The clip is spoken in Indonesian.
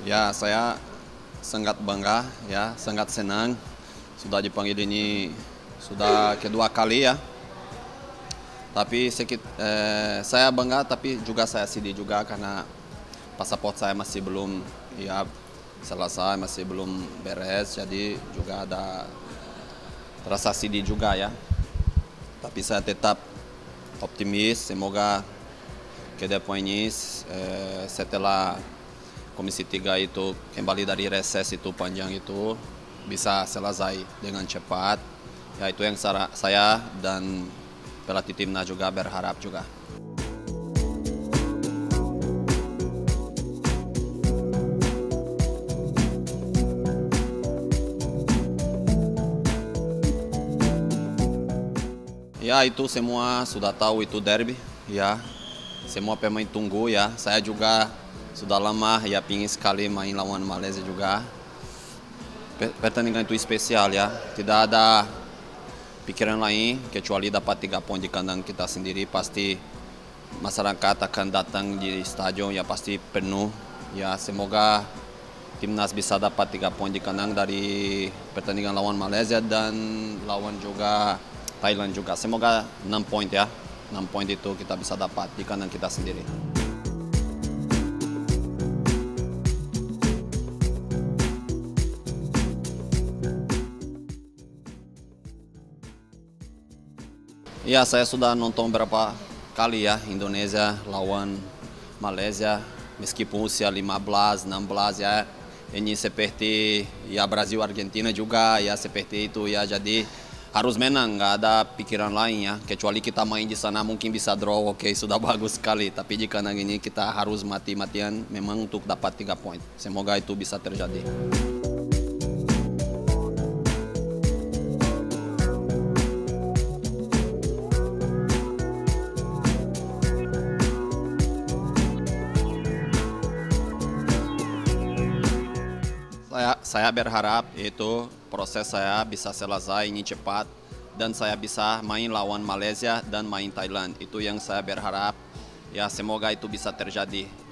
Ya, saya sangat bangga, ya, sangat senang sudah dipanggil ini sudah kedua kali ya. Tapi saya bangga, tapi juga saya sedih juga karena pasaport saya masih belum ya selesai, masih belum beres, jadi juga ada rasa sedih juga ya. Tapi saya tetap optimis, semoga ke depan ini setelah Komisi 3 itu kembali dari reses itu panjang itu bisa selesai dengan cepat. Ya itu yang saya dan pelatih timnas juga berharap juga. Ya itu semua sudah tahu itu derby ya. Semua pemain tunggu ya. Saya juga sudah lama ya pingin sekali main lawan Malaysia juga. Pertandingan itu spesial ya. Tidak ada pikiran lain kecuali dapat 3 poin di kandang kita sendiri. Pasti masyarakat akan datang di stadion ya pasti penuh. Ya semoga timnas bisa dapat 3 poin di kandang dari pertandingan lawan Malaysia dan lawan juga Thailand juga. Semoga 6 poin ya. 6 poin itu kita bisa dapat di kandang kita sendiri. Ya, saya sudah nonton berapa kali ya Indonesia lawan Malaysia. Meskipun usia 15, 16 ya. Ini seperti ya Brasil, Argentina juga ya seperti itu ya. Jadi harus menang, nggak ada pikiran lain ya. Kecuali kita main di sana mungkin bisa draw, oke sudah bagus sekali. Tapi jika ini kita harus mati-matian memang untuk dapat 3 poin. Semoga itu bisa terjadi. Saya berharap itu proses saya bisa selesai ini cepat dan saya bisa main lawan Malaysia dan main Thailand. Itu yang saya berharap. Ya semoga itu bisa terjadi.